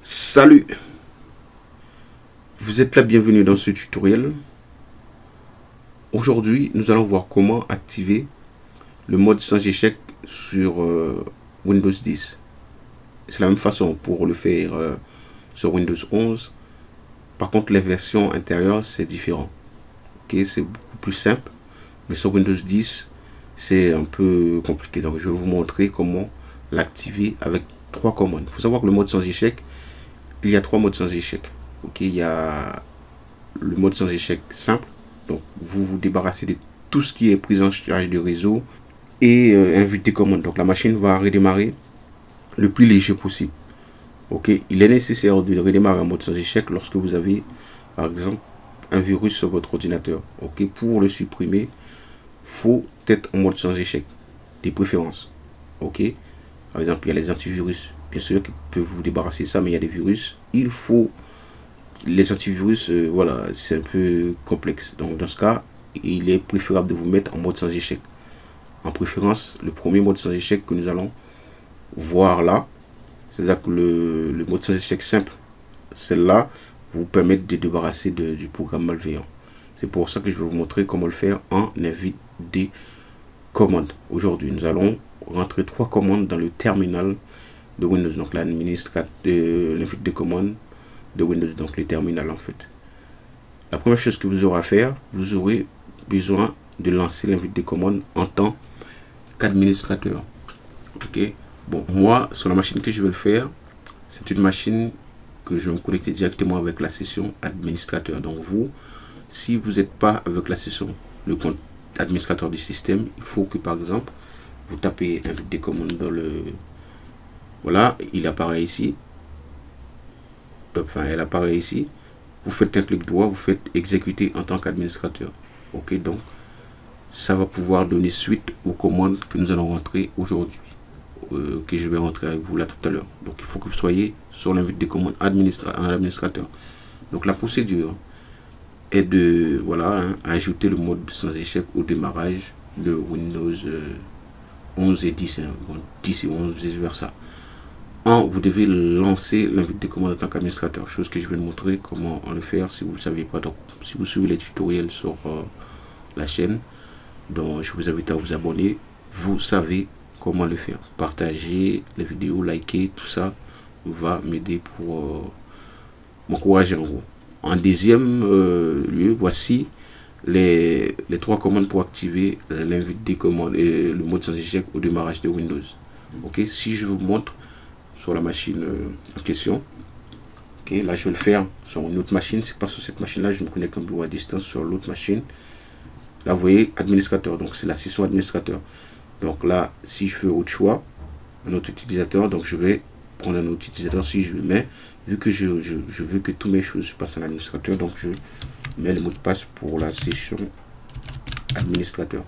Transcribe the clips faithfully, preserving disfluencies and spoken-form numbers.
Salut, vous êtes la bienvenue dans ce tutoriel. Aujourd'hui, nous allons voir comment activer le mode sans échec sur euh, Windows dix. C'est la même façon pour le faire euh, sur Windows onze. Par contre, les versions intérieures, c'est différent. Okay, c'est beaucoup plus simple. Mais sur Windows dix, c'est un peu compliqué. Donc, je vais vous montrer comment l'activer avec trois commandes. Il faut savoir que le mode sans échec, il y a trois modes sans échec. Ok, il y a le mode sans échec simple. Donc, vous vous débarrassez de tout ce qui est prise en charge du réseau et euh, invité commande. Donc, la machine va redémarrer le plus léger possible. Ok, il est nécessaire de redémarrer en mode sans échec lorsque vous avez, par exemple, un virus sur votre ordinateur. Ok, pour le supprimer, faut être en mode sans échec, des préférences. Ok, par exemple, il y a les antivirus, bien sûr, qui peuvent vous débarrasser de ça, mais il y a des virus. Il faut les antivirus, euh, voilà, c'est un peu complexe. Donc, dans ce cas, il est préférable de vous mettre en mode sans échec. En préférence, le premier mode sans échec que nous allons voir là, c'est-à-dire que le, le mode sans échec simple, celle-là, vous permet de débarrasser de, du programme malveillant. C'est pour ça que je vais vous montrer comment le faire en invite des commandes. Aujourd'hui, nous allons rentrer trois commandes dans le terminal de Windows. Donc, l'administrateur, l'invite des commandes de Windows, donc les terminales en fait. La première chose que vous aurez à faire, vous aurez besoin de lancer l'invite des commandes en tant qu'administrateur. Ok. Bon, moi, sur la machine que je vais le faire, c'est une machine que je vais me connecter directement avec la session administrateur. Donc vous, si vous n'êtes pas avec la session, le compte administrateur du système, il faut que par exemple, vous tapez invite des commandes dans le... Voilà, il apparaît ici. Enfin, elle apparaît ici. Vous faites un clic droit, vous faites exécuter en tant qu'administrateur. Ok, donc ça va pouvoir donner suite aux commandes que nous allons rentrer aujourd'hui, euh, que je vais rentrer avec vous là tout à l'heure. Donc il faut que vous soyez sur l'invite des commandes administra en administrateur. Donc la procédure est de voilà hein, ajouter le mode sans échec au démarrage de Windows euh, onze et dix, hein, bon, dix et onze vice versa. un, vous devez lancer l'invite des commandes en tant qu'administrateur, chose que je vais vous montrer comment le faire si vous ne le savez pas. Donc, si vous suivez les tutoriels sur euh, la chaîne, donc je vous invite à vous abonner. Vous savez comment le faire. Partagez les vidéos, likez, tout ça va m'aider pour euh, m'encourager en gros. En deuxième euh, lieu, voici les, les trois commandes pour activer l'invite des commandes et le mode sans échec au démarrage de Windows. Ok, si je vous montre sur la machine euh, en question. Ok, là je vais le faire sur une autre machine. C'est pas sur cette machine là, je me connecte un bureau à distance sur l'autre machine. Là vous voyez administrateur, donc c'est la session administrateur. Donc là, si je fais autre choix, un autre utilisateur, donc je vais prendre un autre utilisateur. Si je le mets, vu que je, je, je veux que toutes mes choses se passent en administrateur, donc je mets le mot de passe pour la session administrateur.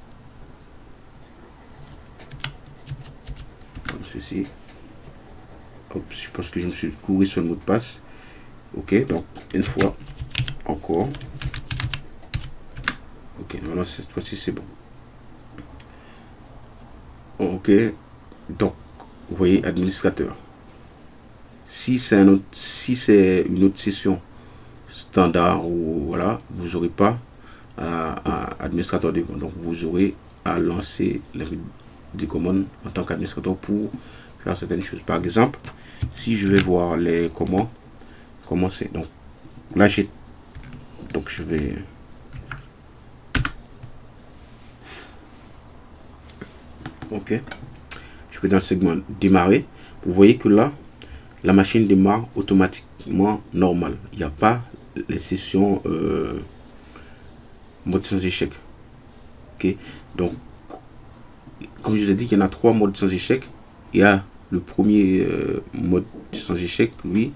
Comme ceci. Hop, je pense que je me suis couru sur le mot de passe. Ok, donc une fois encore. Ok, maintenant cette fois-ci c'est bon. Ok, donc vous voyez administrateur. Si c'est un autre, si c'est une autre session standard ou voilà, vous n'aurez pas à, à administrateur des commandes. Donc vous aurez à lancer l'invite des commandes en tant qu'administrateur pour faire certaines choses. Par exemple, si je vais voir les comment commencer, donc là j'ai donc je vais ok, je vais dans le segment démarrer. Vous voyez que là la machine démarre automatiquement normal. Il n'y a pas les sessions euh, mode sans échec. Ok, donc comme je l'ai dit, il y en a trois modes sans échec. Il y a le premier euh, mode sans échec, lui,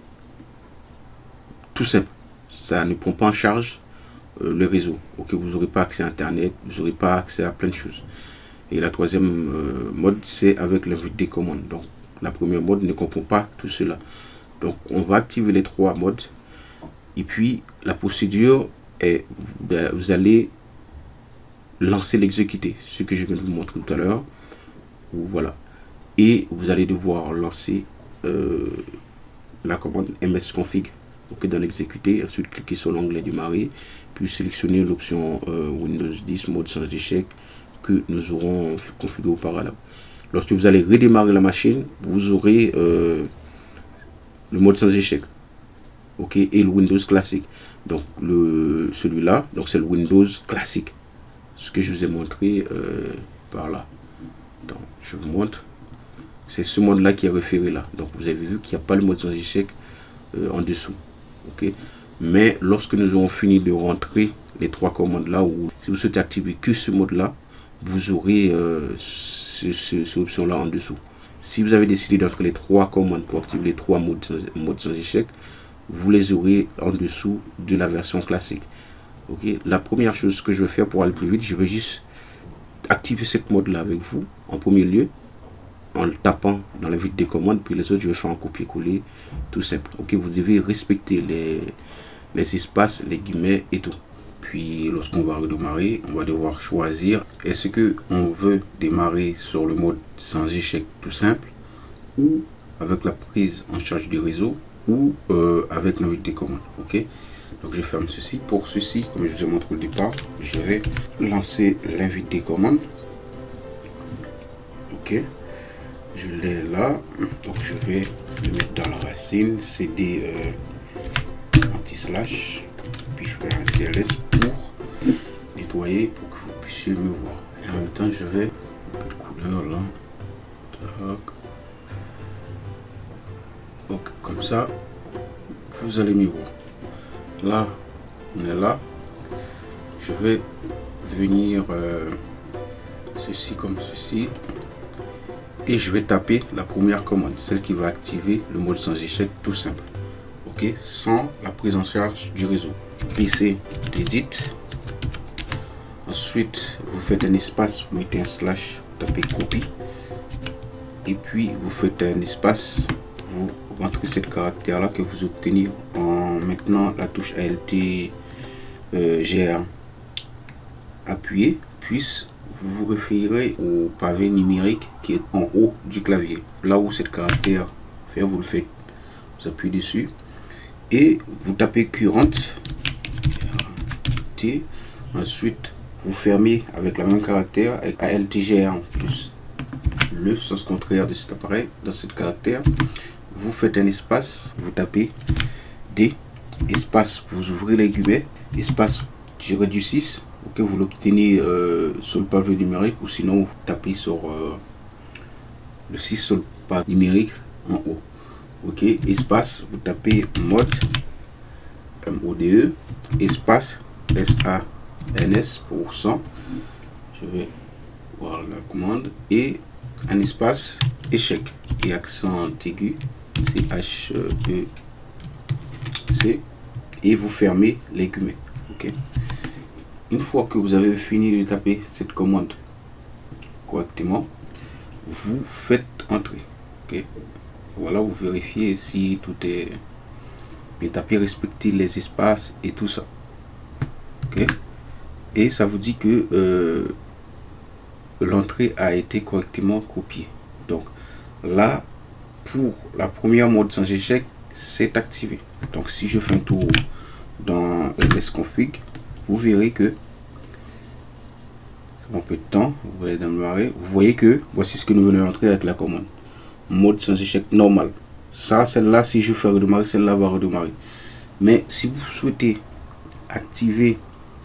tout simple, ça ne prend pas en charge euh, le réseau. Ok, vous n'aurez pas accès à Internet, vous n'aurez pas accès à plein de choses. Et la troisième euh, mode, c'est avec l'invite des commandes. Donc, la première mode ne comprend pas tout cela. Donc, on va activer les trois modes. Et puis, la procédure est, vous allez lancer l'exécuter, ce que je viens de vous montrer tout à l'heure. Voilà. Et vous allez devoir lancer euh, la commande msconfig. Ok, dans l'exécuter, ensuite cliquez sur l'onglet démarrer, puis sélectionnez l'option euh, Windows dix mode sans échec que nous aurons configuré auparavant. Lorsque vous allez redémarrer la machine, vous aurez euh, le mode sans échec, ok, et le Windows classique. Donc le celui-là, donc c'est le Windows classique, ce que je vous ai montré euh, par là. Donc je vous montre, c'est ce mode là qui est référé là. Donc vous avez vu qu'il n'y a pas le mode sans échec euh, en dessous, ok. Mais lorsque nous aurons fini de rentrer les trois commandes là, ou si vous souhaitez activer que ce mode là, vous aurez euh, ce, ce, cette option là en dessous. Si vous avez décidé d'entrer les trois commandes pour activer les trois modes sans, modes sans échec, vous les aurez en dessous de la version classique. Ok, la première chose que je vais faire pour aller plus vite, je vais juste activer cette mode là avec vous en premier lieu en le tapant dans la vue des commandes, puis les autres je vais faire un copier-coller tout simple. Ok, vous devez respecter les, les espaces, les guillemets et tout. Puis lorsqu'on va redémarrer, on va devoir choisir est-ce que on veut démarrer sur le mode sans échec tout simple, ou avec la prise en charge du réseau, ou euh, avec l'invite des commandes. Ok, donc je ferme ceci. Pour ceci, comme je vous ai montré au départ, je vais lancer l'invite des commandes. Ok, je l'ai là, donc je vais le mettre dans la racine, cd euh, anti-slash, puis je fais un C L S pour nettoyer, pour que vous puissiez me voir. Et en même temps, je vais un peu de couleur là. Tac. Donc comme ça, vous allez mieux voir. Là, on est là. Je vais venir euh, ceci comme ceci. Et je vais taper la première commande, celle qui va activer le mode sans échec tout simple. Ok, sans la prise en charge du réseau. P C d'edit. Ensuite, vous faites un espace, vous mettez un slash, vous tapez copie. Et puis, vous faites un espace, vous rentrez ce caractère là que vous obtenez en maintenant la touche Alt euh, G R appuyé, puis vous vous référez au pavé numérique qui est en haut du clavier, là où ce caractère fait, vous le faites, vous appuyez dessus et vous tapez current T. Ensuite vous fermez avec le même caractère avec Alt G R plus le sens contraire de cet appareil. Dans ce caractère, vous faites un espace, vous tapez D, espace, vous ouvrez les guillemets, espace tiré du six, ok, vous l'obtenez euh, sur le pavé numérique, ou sinon vous tapez sur euh, le six sur le pavé numérique en haut. Ok, espace, vous tapez mode, M O D E, espace, S A N S pour cent. Je vais voir la commande et un espace échec et accent aigu, C H E C, et vous fermez les guillemets. Ok, une fois que vous avez fini de taper cette commande correctement, vous faites entrer. Ok, voilà, vous vérifiez si tout est bien tapé, respectez les espaces et tout ça. Ok, et ça vous dit que euh, l'entrée a été correctement copiée. Donc là, pour la première mode sans échec, c'est activé. Donc si je fais un tour dans msconfig, vous verrez que un peu de temps, vous allez démarrer, vous voyez que voici ce que nous venons d'entrer avec la commande mode sans échec normal. Ça, celle-là, si je fais redémarrer, celle-là va redémarrer. Mais si vous souhaitez activer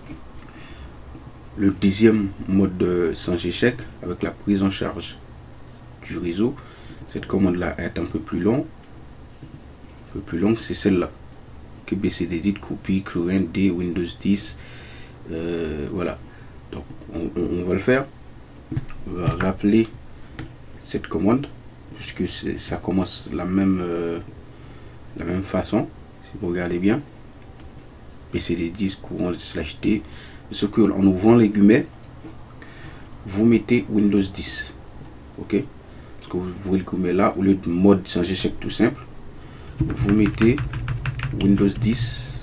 le deuxième mode sans échec avec la prise en charge du réseau, cette commande là est un peu plus longue, un peu plus longue, c'est celle-là, que B C D edit copie current D Windows dix. Euh, voilà, donc on, on, on va le faire. On va rappeler cette commande puisque ça commence la même euh, la même façon. Si vous regardez bien, B C D dix courant slash D, ce que en ouvrant les guillemets, vous mettez Windows dix. Ok, parce que vous ouvrez le guillemet là, au lieu de mode sans échec tout simple, vous mettez Windows dix,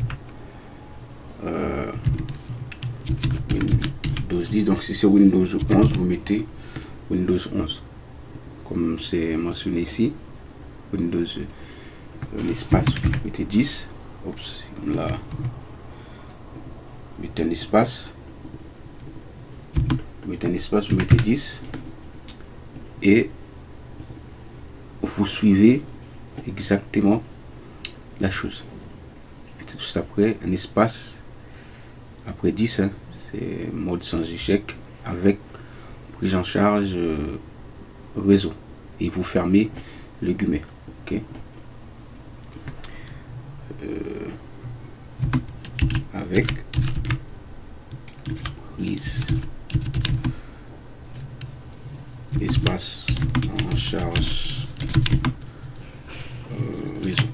euh, Windows dix. Donc si c'est Windows onze, vous mettez Windows onze comme c'est mentionné ici, Windows l'espace, vous mettez dix. Oups, là, vous mettez un espace, vous mettez un espace, vous mettez dix. Et vous suivez exactement la chose. Tout juste après, un espace, après dix, hein, c'est mode sans échec avec prise en charge euh, réseau. Et vous fermez le guillemet. Ok. Euh, avec prise espace en charge euh, réseau.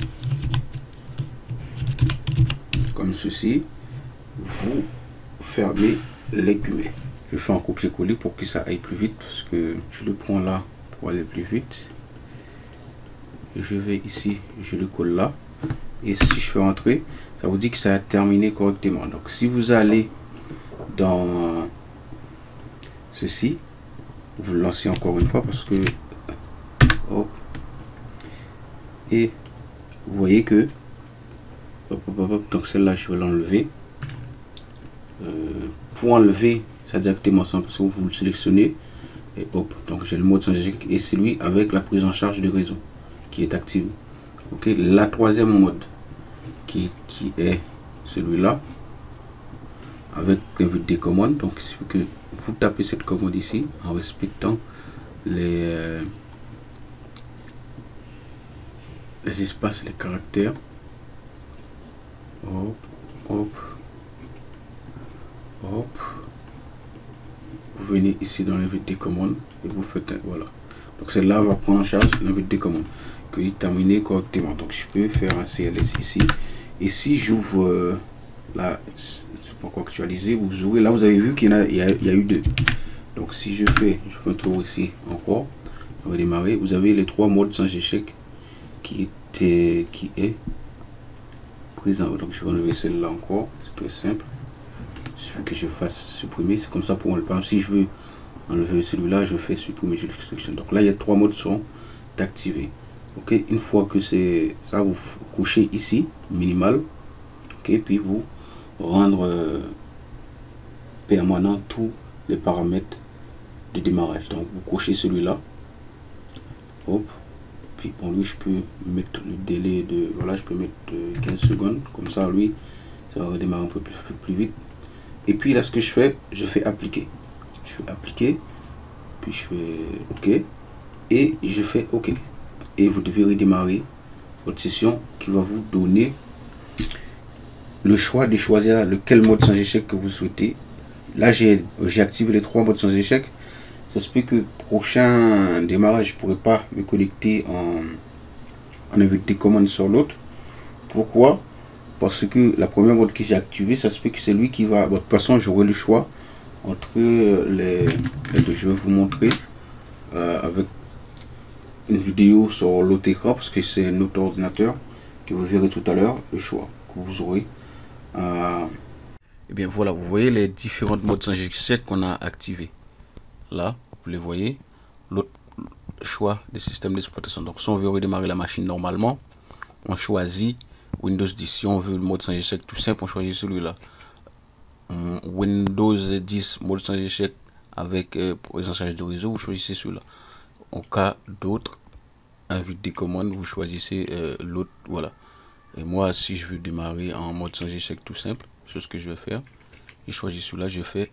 Comme ceci, vous fermez les guillemets. Je fais un copier-coller pour que ça aille plus vite, parce que je le prends là pour aller plus vite. Je vais ici, je le colle là, et si je fais entrer, ça vous dit que ça a terminé correctement. Donc si vous allez dans ceci, vous le lancez encore une fois, parce que hop, et vous voyez que hop, hop, hop, donc celle-là je vais l'enlever. Euh, pour enlever, c'est directement ça, parce que vous le sélectionnez et hop, donc j'ai le mode sans échec et celui avec la prise en charge du réseau qui est active. Ok, la troisième mode qui, qui est celui-là avec l'invite des commandes. Donc il suffit que vous tapez cette commande ici en respectant les euh, les espaces, les caractères. Hop, hop, hop. Vous venez ici dans l'invite des commandes et vous faites un, voilà. Donc celle-là va prendre en charge l'invite des commandes que est terminé correctement. Donc je peux faire un C L S ici. Et si j'ouvre euh, là, c'est pas encore actualisé, vous ouvrez là, vous avez vu qu'il y, y, y a eu deux. Donc si je fais, je fais un tour ici encore, on va démarrer. Vous avez les trois modes sans échec qui était qui est présent. Donc je vais enlever celle-là encore. C'est très simple. Il suffit que je fasse supprimer. C'est comme ça pour enlever. Par exemple, si je veux enlever celui-là, je fais supprimer, je l'extruction. Donc là, il y a trois modes sont activés. Ok, une fois que c'est ça, vous cochez ici minimal. Ok, puis vous rendre euh, permanent tous les paramètres de démarrage. Donc vous cochez celui-là. Hop. Puis pour lui, je peux mettre le délai de voilà, je peux mettre euh, quinze secondes. Comme ça, lui, ça va redémarrer un peu plus, plus, plus vite. Et puis là, ce que je fais, je fais appliquer. Je fais appliquer. Puis je fais OK. Et je fais OK. Et vous devez redémarrer votre session qui va vous donner le choix de choisir lequel mode sans échec que vous souhaitez. Là, j'ai activé les trois modes sans échec. Ça se peut que prochain démarrage, je ne pourrai pas me connecter en, en invite des commandes sur l'autre. Pourquoi? Parce que la première mode que j'ai activé, ça se peut que c'est lui qui va. De toute façon, j'aurai le choix entre les, les deux. Je vais vous montrer euh, avec une vidéo sur l'autre écran, parce que c'est un autre ordinateur que vous verrez tout à l'heure, le choix que vous aurez. Euh, et bien voilà, vous voyez les différentes modes sans échec qu'on a activés. Là, vous les voyez, l'autre choix des systèmes d'exploitation. Donc si on veut redémarrer la machine normalement, on choisit Windows dix. Si on veut le mode sans échec tout simple, on choisit celui-là. Windows dix mode sans échec avec euh, prise en charge de réseau, vous choisissez celui-là. En cas d'autres, invite des commandes, vous choisissez euh, l'autre. Voilà. Et moi, si je veux démarrer en mode sans échec tout simple, c'est ce que je vais faire. Je choisis celui-là, je fais.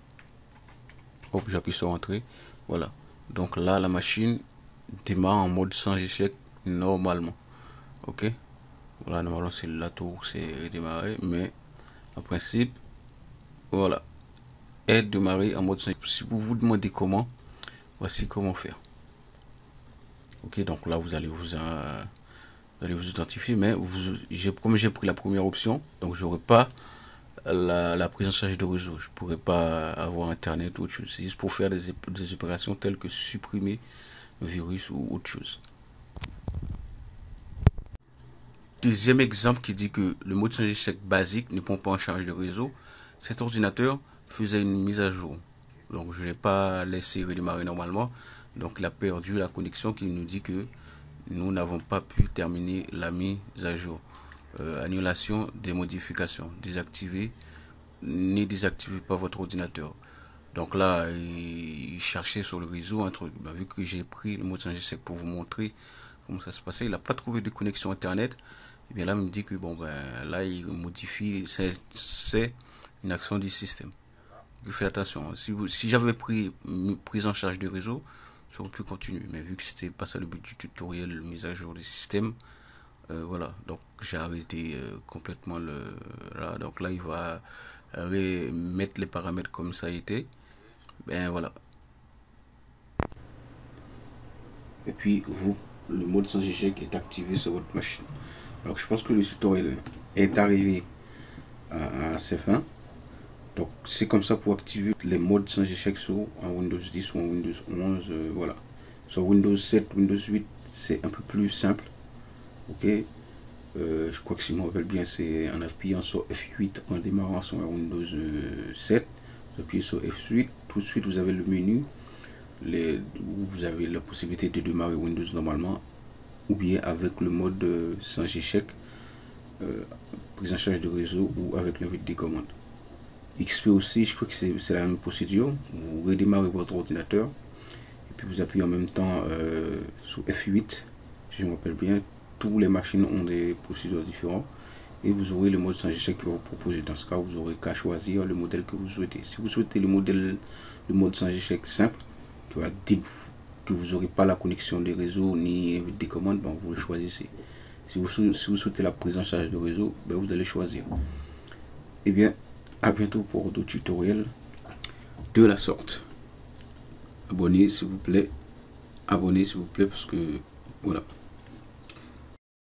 Hop, j'appuie sur entrée. Voilà. Donc là, la machine démarre en mode sans échec normalement. Ok. Voilà, normalement c'est la tour, c'est redémarrer, mais en principe, voilà, est démarrer en mode sans échec. Si vous vous demandez comment, voici comment faire. Ok, donc là vous allez vous, euh, vous allez vous identifier, mais vous, comme j'ai pris la première option, donc j'aurai pas la, la prise en charge de réseau, je pourrais pas avoir internet ou autre chose. C'est juste pour faire des, des opérations telles que supprimer un virus ou autre chose. Deuxième exemple qui dit que le mode sans échec basique ne prend pas en charge de réseau. Cet ordinateur faisait une mise à jour, donc je ne l'ai pas laissé redémarrer normalement, donc il a perdu la connexion qui nous dit que nous n'avons pas pu terminer la mise à jour. Euh, annulation des modifications, désactiver, ne désactivez pas votre ordinateur. Donc là, il cherchait sur le réseau un truc. Ben, vu que j'ai pris le mot de changer sec pour vous montrer comment ça se passait, il n'a pas trouvé de connexion internet. Et bien là, il me dit que bon ben là, il modifie, c'est une action du système. Donc, faites attention. Si vous, si j'avais pris prise en charge du réseau, ça aurait pu continuer. Mais vu que c'était pas ça le but du tutoriel, mise à jour du système, euh, voilà. Donc j'ai arrêté euh, complètement le là. Donc là, il va remettre les paramètres comme ça a été. Ben voilà. Et puis, vous, le mode sans échec est activé sur votre machine. Donc, je pense que le tutoriel est arrivé à, à ses fins. Donc, c'est comme ça pour activer les modes sans échec sur en Windows dix ou en Windows onze. Euh, voilà. Sur Windows sept, Windows huit, c'est un peu plus simple. Ok. Euh, je crois que si je me rappelle bien, c'est en appuyant sur F huit en démarrant sur Windows sept. Vous appuyez sur F huit, tout de suite vous avez le menu. Les, vous avez la possibilité de démarrer Windows normalement ou bien avec le mode euh, sans échec, euh, prise en charge de réseau ou avec l'invite des commandes. X P aussi, je crois que c'est la même procédure. Vous redémarrez votre ordinateur et puis vous appuyez en même temps euh, sur F huit, si je me rappelle bien. Toutes les machines ont des procédures différentes et vous aurez le mode sans échec qui va vous proposer. Dans ce cas, vous aurez qu'à choisir le modèle que vous souhaitez. Si vous souhaitez le modèle, le mode sans échec simple, qui va dire que vous n'aurez pas la connexion des réseaux ni des commandes, ben vous le choisissez. Si vous, si vous souhaitez la prise en charge de réseau, ben vous allez choisir. Et bien, à bientôt pour d'autres tutoriels de la sorte. Abonnez s'il vous plaît. Abonnez s'il vous plaît parce que voilà.